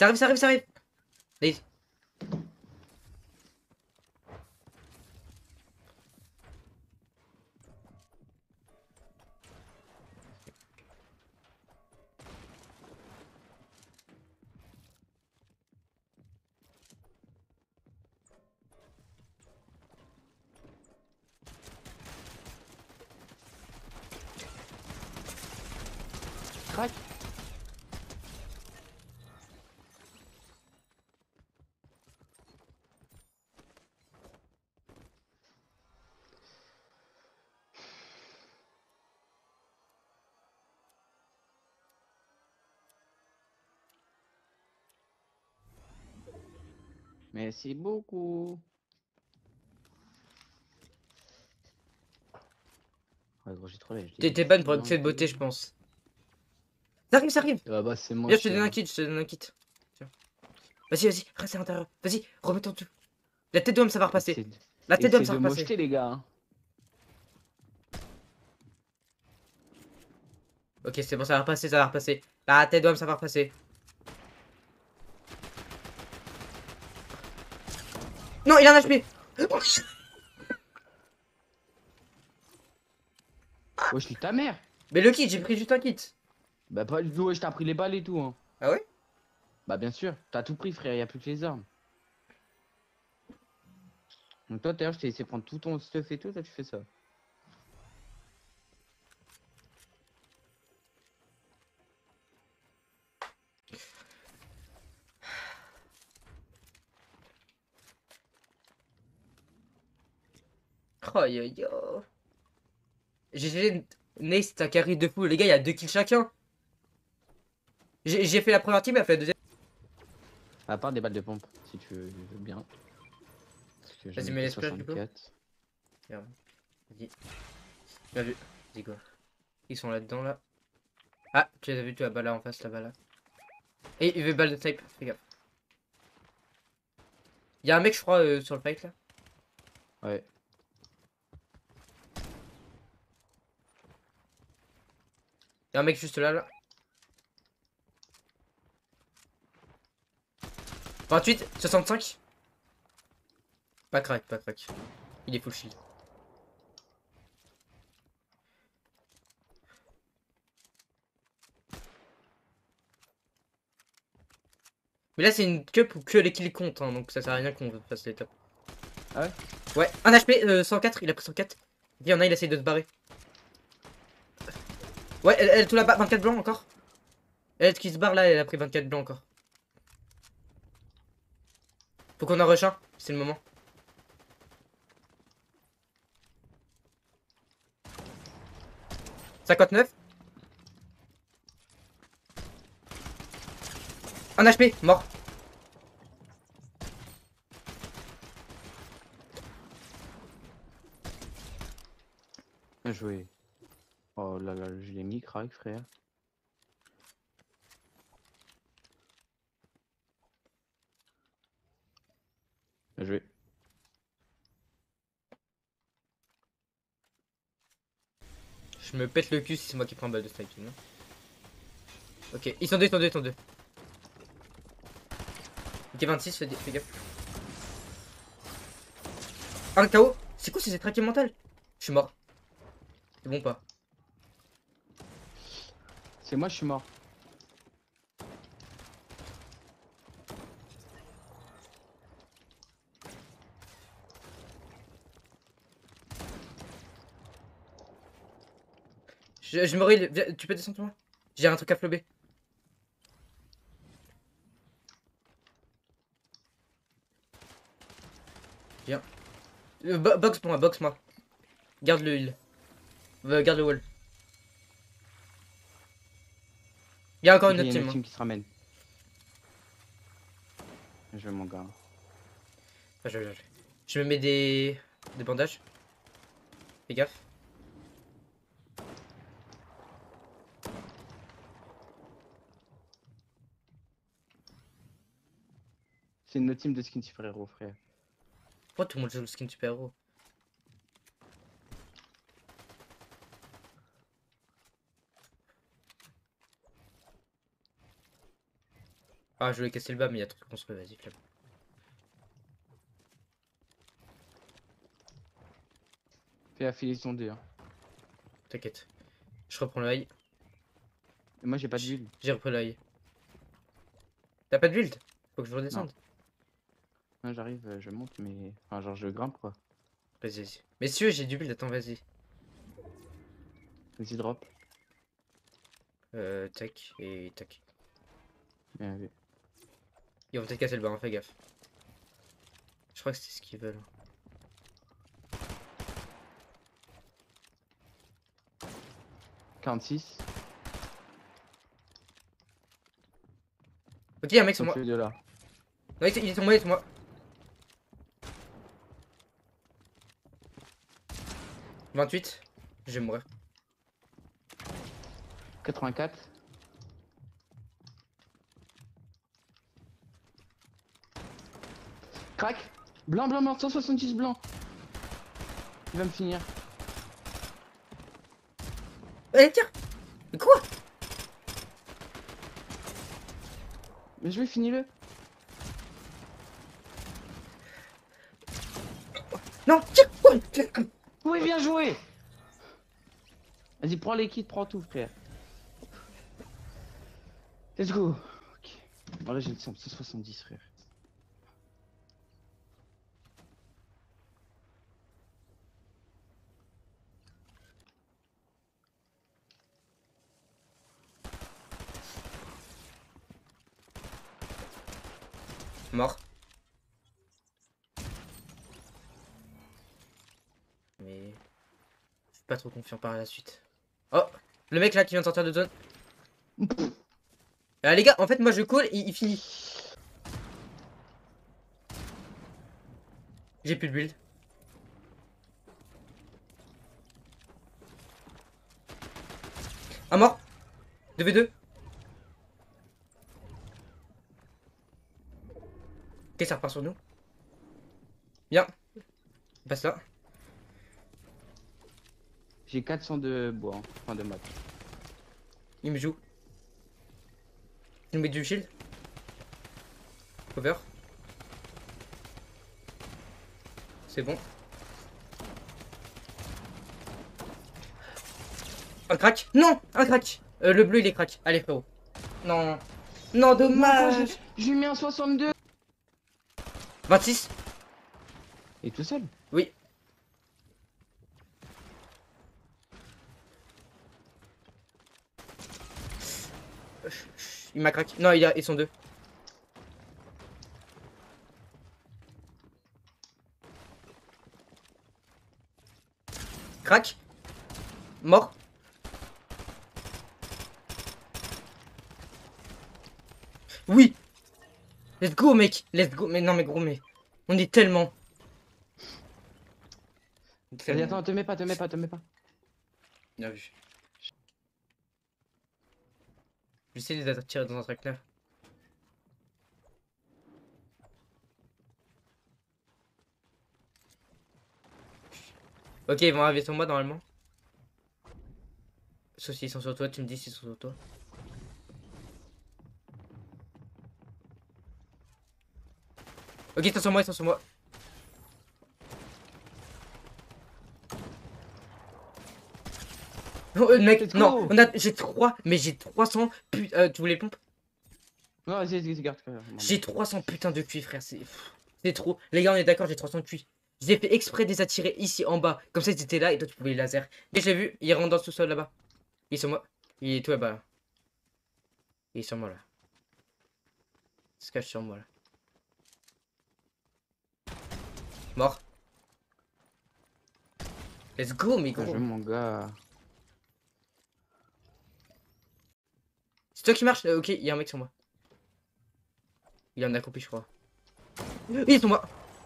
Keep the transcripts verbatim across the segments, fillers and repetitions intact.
Ça arrive, ça arrive, ça arrive. Allez. Crac. Merci beaucoup. Ouais, gros, j'ai trop la T'es ban pour excès de beauté, je pense. Ça arrive, ça arrive. Ah bah c'est moi. Viens, je te donne un kit, je te donne un kit. Vas-y, vas-y, reste à l'intérieur. Vas-y, remets en dessous. La tête d'homme, ça va repasser. La tête d'homme, ça va de repasser. m'acheter les gars. Hein. Ok, c'est bon, ça va repasser, ça va repasser. La tête d'homme, ça va repasser. Non, il a un H P. Wesh, ouais, ta mère. Mais le kit, j'ai pris juste un kit. Bah pas du tout, wesh, t'as pris les balles et tout. Hein. Ah ouais? Bah bien sûr, t'as tout pris frère, y a plus que les armes. Donc toi d'ailleurs, je t'ai laissé prendre tout ton stuff et tout, toi tu fais ça. Oh yo yo. G G, Nace, t'as carry de fou. Les gars, il y a deux kills chacun. J'ai fait la première team, elle a fait la deuxième. À part des balles de pompe, si tu veux, veux bien. Vas-y, mets les splash du coup. Vas-y. Bien vu. Vas-y, go. Ils sont là-dedans, là. Ah, tu les as vus, tu as balle là en face, là-bas, là. Et il veut balle de type, fais gaffe. Y'a un mec, je crois, euh, sur le fight, là. Ouais. Y'a un mec juste là, là. vingt-huit, soixante-cinq. Pas crack, pas crack. Il est full shield. Mais là, c'est une cup où que les kills comptent, hein, donc ça sert à rien qu'on fasse les tops. Ah ouais? Ouais, un H P, euh, cent quatre, il a pris cent quatre. Il y en a, il essaye de se barrer. Ouais, elle, elle tout là-bas, vingt-quatre blancs encore. Elle qui se barre là, elle a pris vingt-quatre blancs encore. Faut qu'on en rush un, c'est le moment. cinquante-neuf. Un H P, mort. Bien joué. Oh là là, je l'ai mis crack frère. Bien joué. Je me pète le cul si c'est moi qui prends un balle de sniping. Non, ok, ils sont deux, ils sont deux, ils sont deux. Ok, vingt-six, fais, fais gaffe. Un K O. C'est quoi, c'est cette traqué mentale? Je suis mort. C'est bon pas? C'est moi, je suis mort. Je, je me réveille, tu peux descendre toi? J'ai un truc à flober. Viens. Euh, bo box pour moi, box moi. Garde le heal. Euh, garde le wall. Il y a encore Okay, une autre y a team. Hein. team qui se ramène. Je vais mon gars. Ah, je, je, je. je me mets des, des bandages. Fais gaffe. C'est une autre team de skin super héros frère. Pourquoi tout le monde joue le skin super héros? Ah, je voulais casser le bas, mais il y a trop de construit, vas-y, flemme. Fais affiler son dé. Hein. T'inquiète. Je reprends l'œil. Et moi j'ai pas de build. J'ai repris l'œil. T'as pas de build? Faut que je redescende. Non, non j'arrive, je monte, mais. Enfin, genre je grimpe quoi. Vas-y, vas-y. Mais si tu veux, j'ai du build, attends, vas-y. Vas-y, drop. Euh, tac, et tac. Bien vu. Ils vont peut-être casser le bas, hein, fais gaffe. Je crois que c'est ce qu'ils veulent. quarante-six. Ok, y'a un mec sur moi. De là. Non, il est, il est sur moi, il est sur moi. vingt-huit. Je vais mourir. quatre-vingt-quatre. Crac. Blanc, blanc, blanc, cent soixante-dix blanc. Il va me finir. Eh, tiens. Mais quoi? Mais je vais finir le. Non, tiens. Ouais, tiens. Oui, bien joué. Vas-y, prends les kits, prends tout, frère. Let's go. Ok. Bon, là, j'ai le cent soixante-dix, frère. Mort. Mais je suis pas trop confiant par la suite. Oh, le mec là qui vient de sortir de zone. Ah les gars, en fait moi je call, il, il finit. J'ai plus de build. Un mort. deux v deux. Ok, ça repart sur nous. Bien. On passe là. J'ai quatre cents de bois, hein, enfin de maths. Il me joue. Il nous met du shield. Cover. C'est bon. Un crack. Non, un crack. Euh, le bleu il est crack. Allez frérot. Non. Non, dommage. Je lui mets un soixante-deux. vingt-six. Et tout seul? Oui. Il m'a crack. Non, il a, ils sont deux. Crack. Mort. Oui. Let's go mec. Let's go. Mais non mais gros mais. On est tellement. Vas-y, attends, te mets pas, te mets pas, te mets pas. Bien vu. J'essaie de les attirer dans un truc là. Ok, ils vont arriver sur moi normalement. Sauf s'ils sont sur toi, tu me dis s'ils sont sur toi. Ok, ils sont sur moi, ils sont sur moi. Non, euh, mec, Let's non, go. on a, j'ai trois, mais j'ai trois cents. Putain, euh, tu voulais pompe? Non, vas-y, vas-y, garde. J'ai trois cents putains de cuits, frère, c'est c'est trop. Les gars, on est d'accord, j'ai trois cents cuits. J'ai fait exprès de les attirer ici en bas, comme ça ils étaient là et toi tu pouvais les laser. Et j'ai vu, il rentre dans ce sous-sol là-bas. Il est sur moi. Il est tout là-bas. Il est sur moi là. Il se cache sur moi là. Mort. Let's go, mais Bien gros. joué, mon gars. C'est toi qui marche? Euh, ok, il y a un mec sur moi. Il en a compris, je crois. Il est sur moi.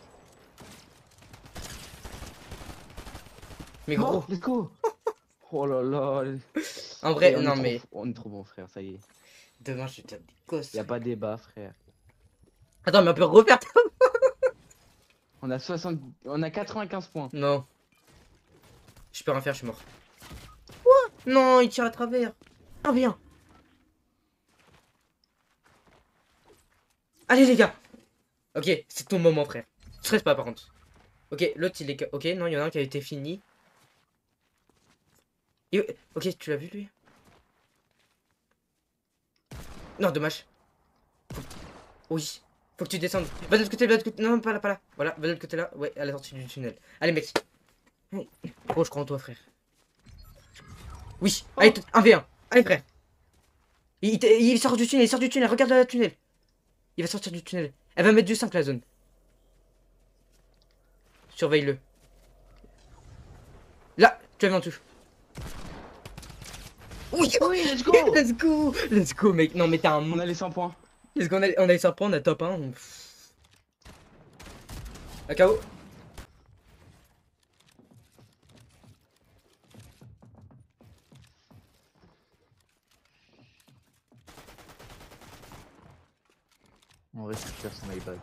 Mais gros. Oh, let's go. Oh là là. En vrai, Et on non est mais. trop, on est trop bon, frère, ça y est. Demain, je vais te faire des gosses. Y a pas débat, frère. Attends, mais on peut refaire. On a soixante, on a quatre-vingt-quinze points. Non. Je peux rien faire, je suis mort. Quoi? Non, il tire à travers. Ah, viens. Allez les gars. Ok, c'est ton moment frère. Stresse pas par contre. Ok, l'autre il est... Ok, non, il y en a un qui a été fini. Et... Ok, tu l'as vu lui? Non, dommage. Oui. Faut que tu descendes. Va de l'autre côté, va de l'autre côté. Non, pas là, pas là. Voilà, va de l'autre côté là. Ouais, à la sortie du tunnel. Allez mec. Oh, je crois en toi frère. Oui. Oh. Allez, un v un. Allez frère. Il, il, il sort du tunnel, il sort du tunnel. Regarde le tunnel. Il va sortir du tunnel. Elle va mettre du cinq la zone. Surveille-le. Là, tu as en touche. Oui, oui, let's go. Let's go. Let's go, mec. Non, mais t'as un... On a les cent points. Let's go, on a, on a les cent points, on a top un. A K O. On récupère son iPad.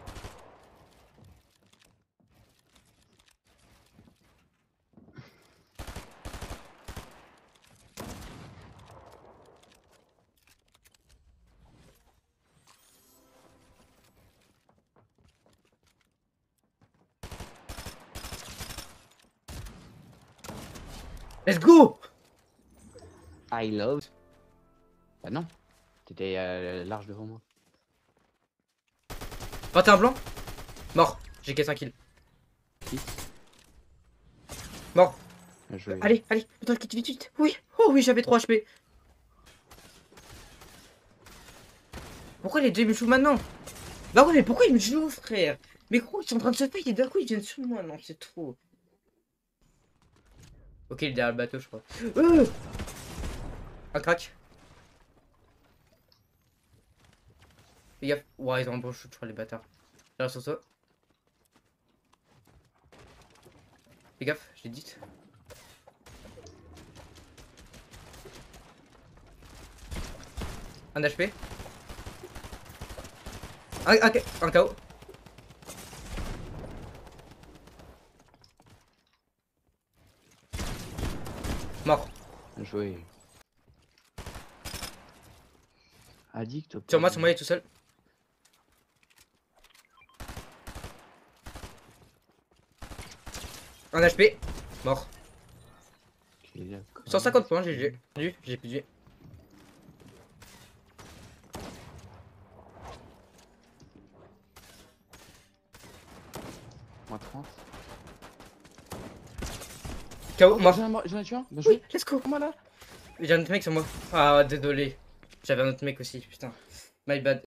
Let's go. I love. Bah non. T'étais euh, large devant moi. vingt et un blanc. Mort. J'ai cassé un kill. Si. Mort. Je vais... Allez, allez. Attends, vite, vite, vite. Oui. Oh oui, j'avais trois H P. Pourquoi les deux me jouent maintenant? Bah ouais, mais pourquoi ils me jouent, frère? Mais gros, ils sont en train de se fight et d'un coup ils viennent sur moi. Non, c'est trop. Ok, il est derrière le bateau, je crois. Euh un crack. Fais gaffe. Ouais, ils ont un bon shoot, je crois, les bâtards. Derrière sur ça. Fais gaffe, j'ai dit. Un H P. Un, un, un K O. Mort. Bien joué. Addict. Sur moi, sur moi, il est tout seul. Un H P. Mort. cent cinquante points, G G. J'ai j'ai plus de G. Moins trente. K O, mort. J'en ai tué un. Bien Oui, joué. let's go. Moi là. J'ai un autre mec sur moi. Ah, désolé. J'avais un autre mec aussi, putain. My bad.